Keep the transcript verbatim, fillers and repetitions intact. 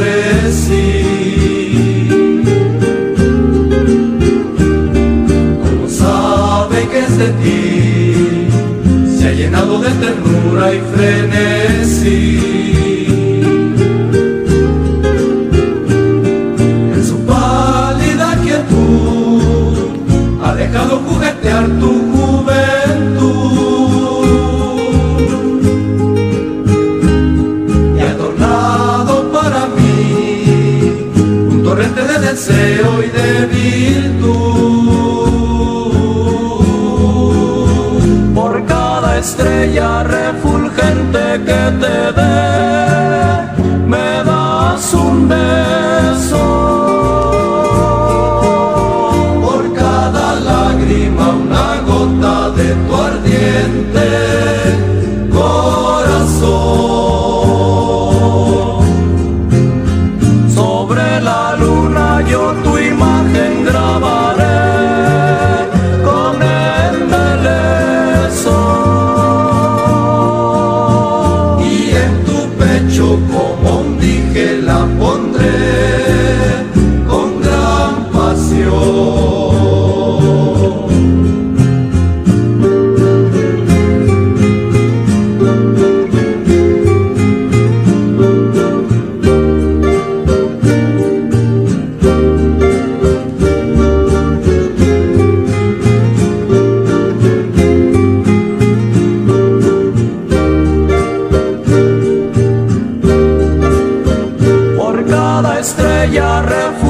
ofrecí. Como sabe que es de ti, se ha llenado de ternura y frenesí. En su pálida quietud ha dejado juguetear tu juventud y ha tornado para mí un torrente de deseo y de virtud. Por cada estrella refulgente que te dé, me das un beso. Por cada lágrima una gota de tu ardiente corazón. Sobre la luna yo tu imagen grabaré con embeleso, y en tu pecho como un dije la pondré con gran pasión. Por cada estrella refulgente